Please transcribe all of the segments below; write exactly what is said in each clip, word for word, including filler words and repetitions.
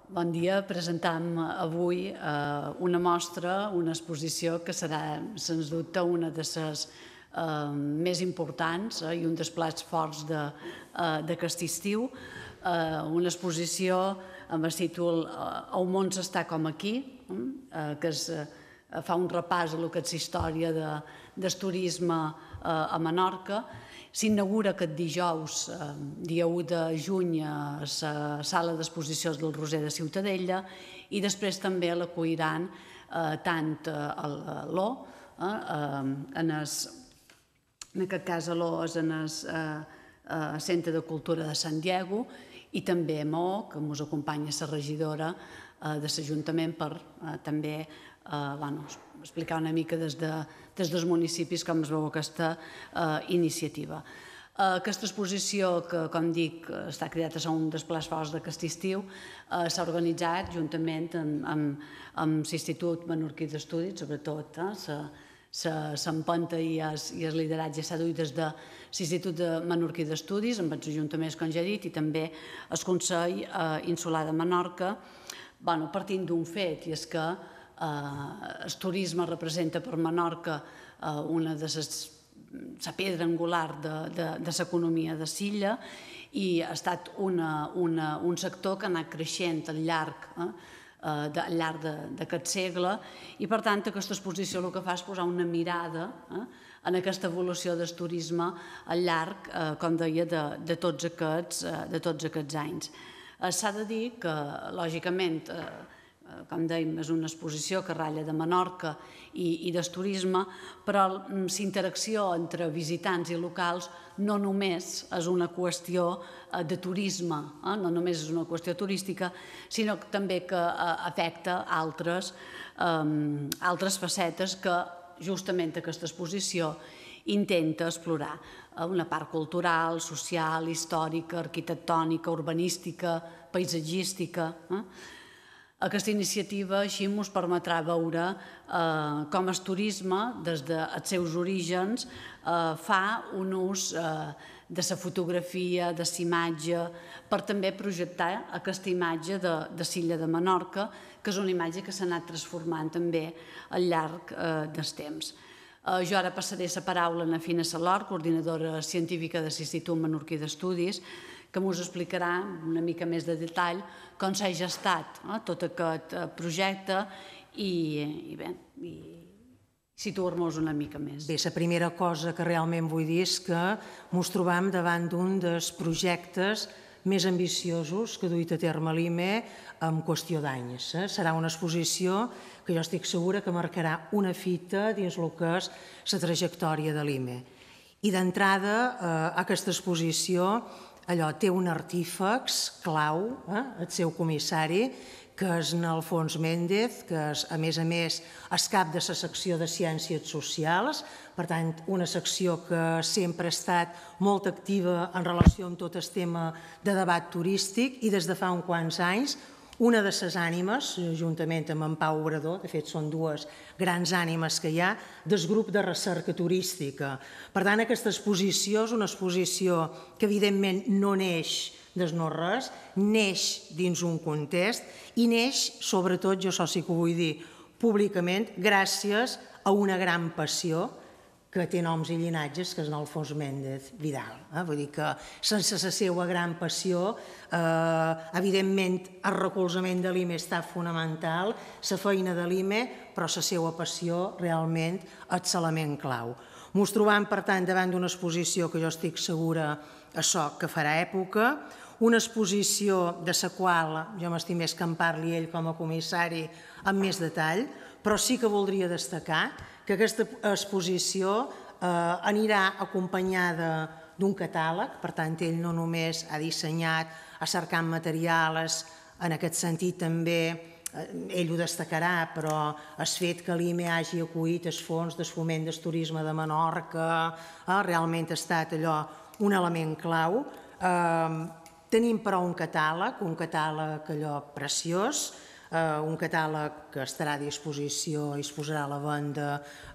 Bon dia. Presentam avui una mostra, una exposició que serà, sens dubte, una de les més importants i un dels plats forts d'aquest estiu. Una exposició amb el títol "El món s'està com aquí", que fa un repàs a lo que és la història del turisme a Menorca. S'inaugura aquest dijous, dia u de juny, a la sala d'exposicions del Roser de Ciutadella, i després també l'acolliran tant a l'O, en aquest cas a l'O és en el Centre de Cultura de Sant Diego, i també a Maó, que ens acompanya la regidora de l'Ajuntament per també explicar una mica des dels municipis com es veu aquesta iniciativa. Aquesta exposició, que, com dic, està cridada a ser un dels plats forts d'aquest estiu, s'ha organitzat juntament amb l'Institut Menorquí d'Estudis, sobretot l'empenta i el lideratge s'ha duit des de l'Institut Menorquí d'Estudis, amb els ajuntaments, com ja he dit, i també el Consell Insular de Menorca, partint d'un fet, i és que el turisme representa per Menorca una de les la pedra angular de l'economia de l'illa, i ha estat un sector que ha anat creixent al llarg d'aquest segle, i per tant aquesta exposició el que fa és posar una mirada en aquesta evolució del turisme al llarg, com deia, de tots aquests anys. S'ha de dir que, lògicament, com dèiem, és una exposició que ratlla de Menorca i del turisme, però la interacció entre visitants i locals no només és una qüestió de turisme, no només és una qüestió turística, sinó també que afecta altres facetes que justament aquesta exposició intenta explorar. Una part cultural, social, històrica, arquitectònica, urbanística, paisatgística. Aquesta iniciativa així ens permetrà veure com el turisme, des dels seus orígens, fa un ús de la fotografia, de la imatge, per també projectar aquesta imatge de l'illa de Menorca, que és una imatge que s'ha anat transformant també al llarg del temps. Jo ara passaré la paraula a Fina Salor, coordinadora científica de l'Institut Menorquí d'Estudis, que ens explicarà una mica més de detall com s'ha gestat tot aquest projecte i situar-nos una mica més. Bé, la primera cosa que realment vull dir és que ens trobam davant d'un dels projectes més ambiciosos que ha duit a terme l'I M E en qüestió d'anys. Serà una exposició que jo estic segura que marcarà una fita dins el que és la trajectòria de l'I M E. I d'entrada, aquesta exposició allò té un artífex clau, el seu comissari, que és en Alfons Méndez, que és, a més a més, el cap de la secció de Ciències Socials, per tant, una secció que sempre ha estat molt activa en relació amb tot el tema de debat turístic, i des de fa uns quants anys una de les ànimes, juntament amb en Pau Obrador, de fet són dues grans ànimes que hi ha, del grup de recerca turística. Per tant, aquesta exposició és una exposició que evidentment no neix des no-res, neix dins un context i neix, sobretot, jo això sí que ho vull dir públicament, gràcies a una gran passió que té noms i llinatges, que és en Alfons Méndez Vidal. Vull dir que sense la seva gran passió, evidentment, el recolzament de l'I M E està fonamental, la feina de l'I M E, però la seva passió realment és l'element clau. Ens trobam, per tant, davant d'una exposició que jo estic segura això que farà època, una exposició de la qual jo m'estim més que en parli ell com a comissari amb més detall, però sí que voldria destacar que aquesta exposició anirà acompanyada d'un catàleg, per tant, ell no només ha dissenyat, ha cercat materials, en aquest sentit també ell ho destacarà, però el fet que l'I M E hagi acollit els fons de foment del turisme de Menorca realment ha estat allò un element clau. Tenim però un catàleg, un catàleg allò preciós, un catàleg que estarà a disposició i es posarà a la venda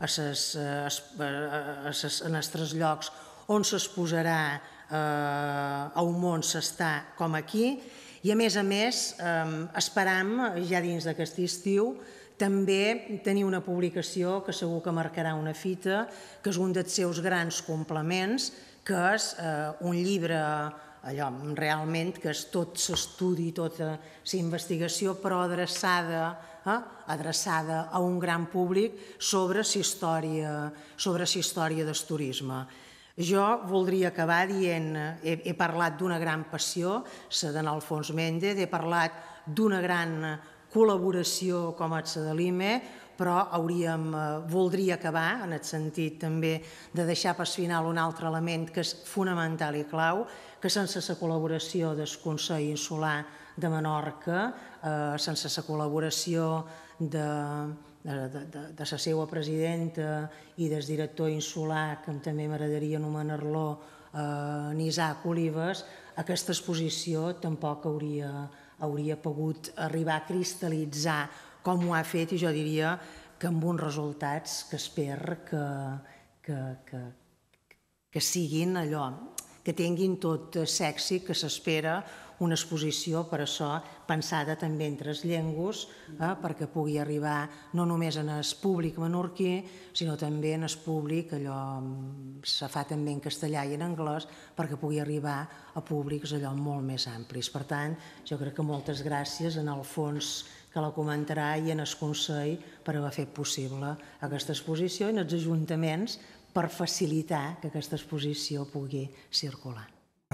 en els tres llocs on s'exposarà a un món s'està com aquí, I a més a més, esperam, ja dins d'aquest estiu, també tenir una publicació que segur que marcarà una fita, que és un dels seus grans complements, que és un llibre allò realment que és tot s'estudi, tota la investigació, però adreçada, eh, adreçada a un gran públic sobre la història, sobre la història del turisme. Jo voldria acabar dient, he, he parlat d'una gran passió, la d'en Alfons Méndez, he parlat d'una gran col·laboració com és la de l'I M E, però hauríem, voldria acabar en el sentit també de deixar per final un altre element que és fonamental i clau, que sense la col·laboració del Consell Insular de Menorca, eh, sense la col·laboració de, de, de, de la seva presidenta i del director insular, que també m'agradaria anomenar-lo eh, Isaac Olives, aquesta exposició tampoc hauria, hauria pogut arribar a cristal·litzar com ho ha fet, i jo diria que amb uns resultats que espero que, que, que, que siguin allò, que tinguin tot l'èxit que s'espera una exposició, per això pensada també entre les llengües, eh, perquè pugui arribar no només en el públic menorquí, sinó també en el públic, allò se fa també en castellà i en anglès, perquè pugui arribar a públics allò molt més amplis. Per tant, jo crec que moltes gràcies en Alfons, que la comentarà, i en el Consell per haver fet possible aquesta exposició, i en els ajuntaments per facilitar que aquesta exposició pugui circular.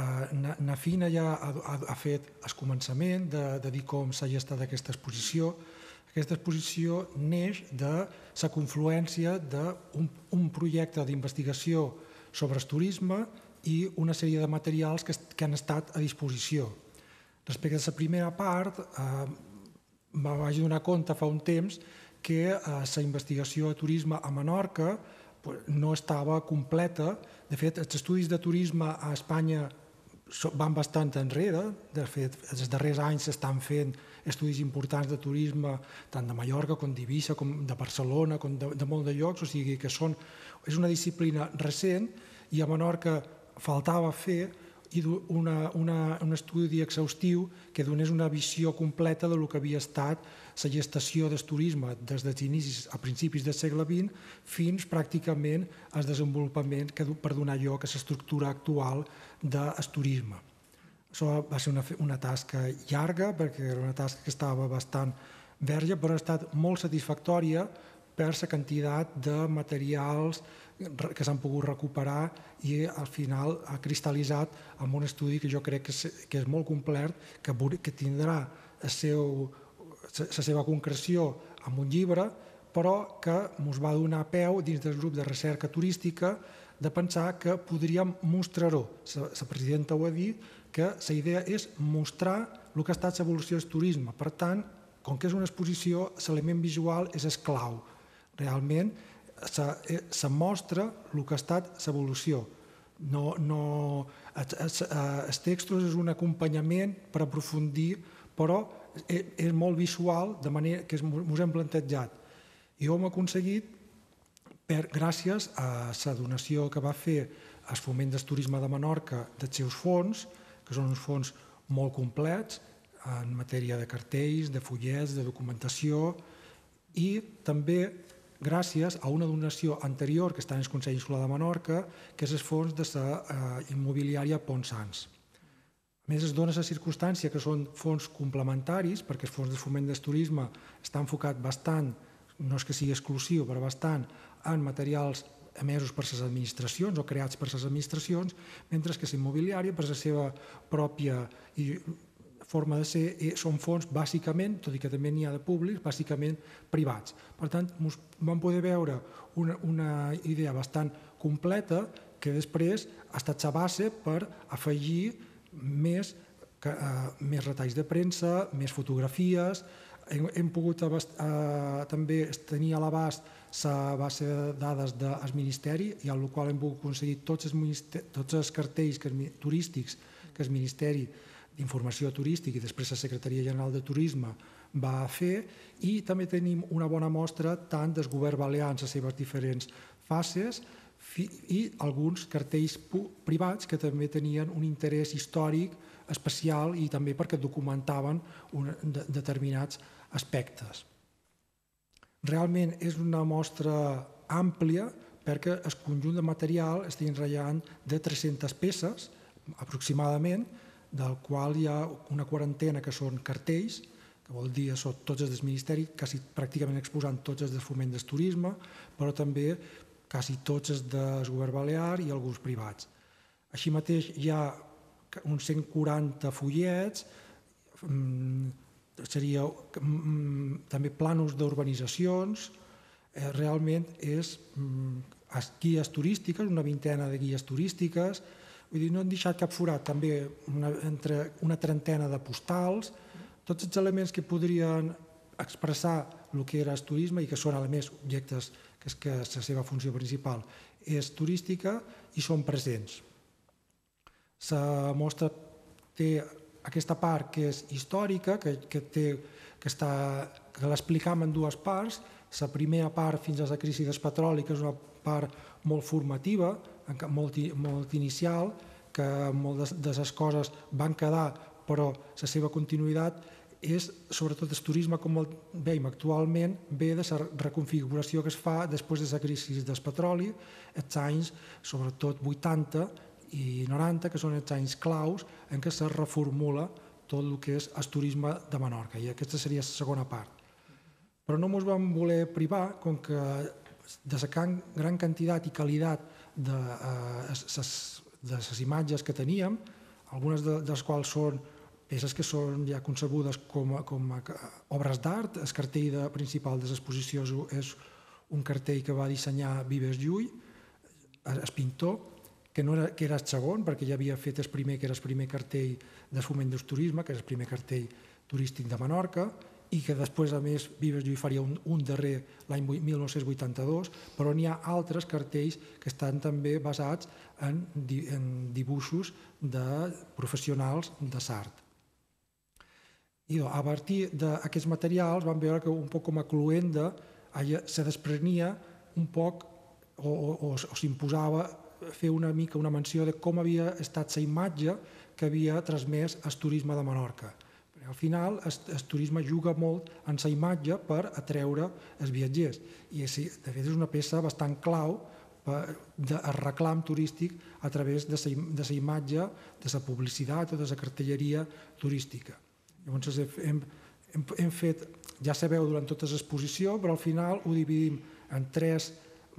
Na Fina ja ha fet el començament de dir com s'ha gestat aquesta exposició. Aquesta exposició neix de la confluència d'un projecte d'investigació sobre el turisme i una sèrie de materials que han estat a disposició. Respecte a la primera part, em vaig donar compte fa un temps que la investigació de turisme a Menorca no estava completa. De fet, els estudis de turisme a Espanya van bastant enrere. De fet, els darrers anys s'estan fent estudis importants de turisme tant de Mallorca com d'Eivissa, com de Barcelona, com de molt de llocs, o sigui que són, és una disciplina recent, i a Menorca faltava fer una, una, un estudi exhaustiu que donés una visió completa del que havia estat la gestació del turisme des dels inicis a principis del segle vint fins pràcticament al desenvolupament que, per donar lloc a l'estructura actual del turisme. Això va ser una, una tasca llarga, perquè era una tasca que estava bastant verge, però ha estat molt satisfactòria per la quantitat de materials que s'han pogut recuperar, i al final ha cristal·litzat en un estudi que jo crec que és, que és molt complet, que, que tindrà el seu, la seva concreció en un llibre, però que ens va donar peu dins del grup de recerca turística de pensar que podríem mostrar-ho. La presidenta ho ha dit, que la idea és mostrar el que ha estat l'evolució del turisme. Per tant, com que és una exposició, l'element visual és esclau. Realment se mostra el que ha estat l'evolució. No, no, els textos és un acompanyament per aprofundir, però és molt visual, de manera que ens hem plantejat. I ho hem aconseguit per, gràcies a la donació que va fer el Foment del Turisme de Menorca dels seus fons, que són uns fons molt complets en matèria de cartells, de fullets, de documentació, i també gràcies a una donació anterior que està en el Consell Insular de Menorca, que és el fons de la immobiliària Ponsans. A més, es dona la circumstància que són fons complementaris, perquè el fons de foment del turisme està enfocat bastant, no és que sigui exclusiu, però bastant en materials emesos per les administracions o creats per les administracions, mentre que l'immobiliària, per la seva pròpia forma de ser, són fons bàsicament, tot i que també n'hi ha de públics, bàsicament privats. Per tant, vam poder veure una, una idea bastant completa que després ha estat la base per afegir més, que, uh, més retalls de premsa, més fotografies. Hem, hem pogut abast, uh, també tenir a l'abast la base de dades del Ministeri, i amb la qual hem pogut aconseguir tots els, tots els cartells que, turístics que el Ministeri d'Informació Turística i després la Secretaria General de Turisme va fer, i també tenim una bona mostra tant del govern balear en les seves diferents fases i alguns cartells privats que també tenien un interès històric especial i també perquè documentaven determinats aspectes. Realment és una mostra àmplia perquè el conjunt de material estigui ratllant de tres-centes peces, aproximadament, del qual hi ha una quarantena que són cartells, que vol dir són tots els del Ministeri, quasi pràcticament exposant tots els del Foment del Turisme, però també quasi tots els del Govern Balear i alguns privats. Així mateix hi ha uns cent quaranta fullets, seria també plànols d'urbanitzacions, realment és guies turístiques, una vintena de guies turístiques, vull dir, no han deixat cap forat, també entre una trentena de postals, tots els elements que podrien expressar el que era el turisme i que són, a més, objectes que és que la seva funció principal és turística i són presents. La mostra té aquesta part que és històrica, que l'explicam en dues parts. La primera part, fins a la crisi del petroli, que és una part molt formativa, molt inicial, que moltes de les coses van quedar, però la seva continuïtat és, sobretot el turisme, com el veiem actualment, ve de la reconfiguració que es fa després de la crisi del petroli, els anys, sobretot vuitanta i noranta, que són els anys claus en què se reformula tot el que és el turisme de Menorca, i aquesta seria la segona part. Però no ens vam voler privar, com que de la gran quantitat i qualitat de les imatges que teníem, algunes de les quals són peces que són ja concebudes com a obres d'art. El cartell principal de l'exposició és un cartell que va dissenyar Vives Llull, el pintor, que era el segon, perquè ja havia fet el primer, que era el primer cartell de Foment del Turisme, que és el primer cartell turístic de Menorca, i que després, a més, Vives Llull faria un darrer l'any mil nou-cents vuitanta-dos, però n'hi ha altres cartells que estan també basats en dibuixos de professionals de l'art. I a partir d'aquests materials vam veure que un poc com a cluenda se desprenia un poc o s'imposava fer una mica una menció de com havia estat la imatge que havia transmès el turisme de Menorca. Al final, el turisme juga molt en la imatge per atreure els viatgers. I, de fet, és una peça bastant clau de reclam turístic a través de la imatge, de la publicitat o de la cartelleria turística. Llavors, hem fet, ja sabeu durant tota l'exposició, però al final ho dividim en tres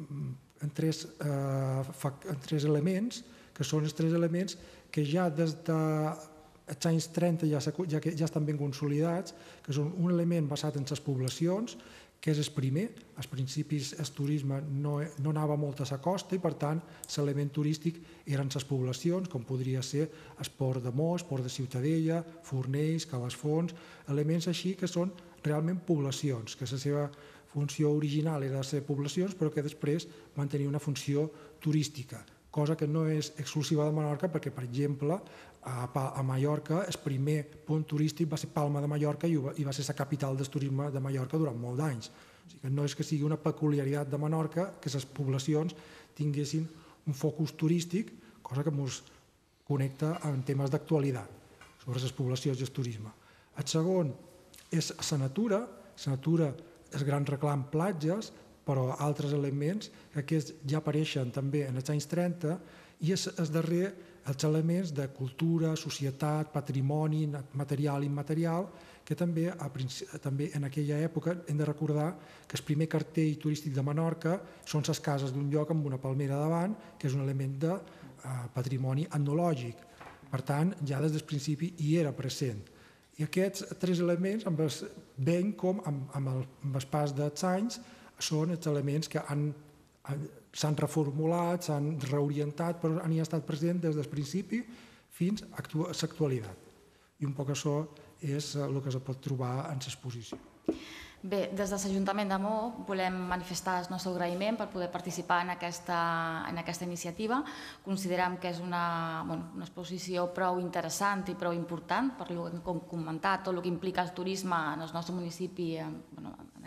elements, que són els tres elements que ja des dels anys trenta ja estan ben consolidats, que són un element basat en les poblacions, que és el primer. Als principis el turisme no anava molt a la costa i, per tant, l'element turístic eren les poblacions, com podria ser el Port de Mos, Port de Ciutadella, Fornells, Calasfons, elements així que són realment poblacions, que la seva funció original era ser poblacions, però que després van tenir una funció turística, cosa que no és exclusiva de Menorca, perquè, per exemple, a Mallorca el primer punt turístic va ser Palma de Mallorca i va ser la capital del turisme de Mallorca durant molts d'anys. O sigui, no és que sigui una peculiaritat de Menorca que les poblacions tinguessin un focus turístic, cosa que ens connecta amb temes d'actualitat sobre les poblacions i el turisme. El segon és la natura, la natura és gran reclam platges, però altres elements que aquests ja apareixen també en els anys trenta, i és el darrer, els elements de cultura, societat, patrimoni, material i immaterial, que també en aquella època hem de recordar que el primer cartell turístic de Menorca són les cases d'un lloc amb una palmera davant, que és un element de patrimoni etnològic. Per tant, ja des del principi hi era present. I aquests tres elements, veiem com amb el pas dels anys, són els elements que s'han reformulat, s'han reorientat, però han estat presents des del principi fins a l'actualitat. I un poc això és el que es pot trobar en l'exposició. Bé, des de l'Ajuntament de Mo volem manifestar el nostre agraïment per poder participar en aquesta iniciativa. Considerem que és una exposició prou interessant i prou important per comentar tot el que implica el turisme en el nostre municipi, en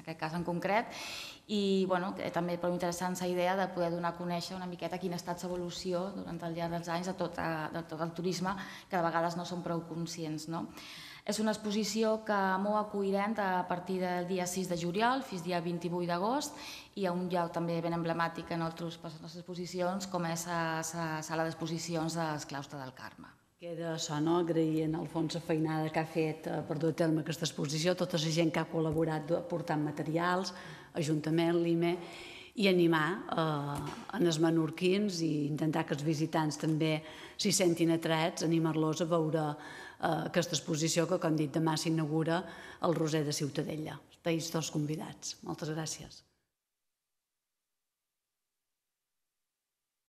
aquest cas en concret, i bueno, també prou interessant la idea de poder donar a conèixer una miqueta quina ha estat l'evolució durant el llarg dels anys de tot, de tot el turisme, que de vegades no som prou conscients. No? És una exposició que m'ho acollirem a partir del dia sis de juliol fins al dia vint-i-vuit d'agost, i a un lloc també ben emblemàtic en altres, per les nostres exposicions, com és la sala d'exposicions del Claustre del Carme. Queda això, no? Agrair en el fons la feinada que ha fet per dur a terme aquesta exposició, tota la gent que ha col·laborat aportant materials, Ajuntament, l'I M E, i animar eh, els menorquins i intentar que els visitants també s'hi sentin atrets, animar-los a veure eh, aquesta exposició que, com dit, demà s'inaugura al Roser de Ciutadella. Esteu tots convidats. Moltes gràcies.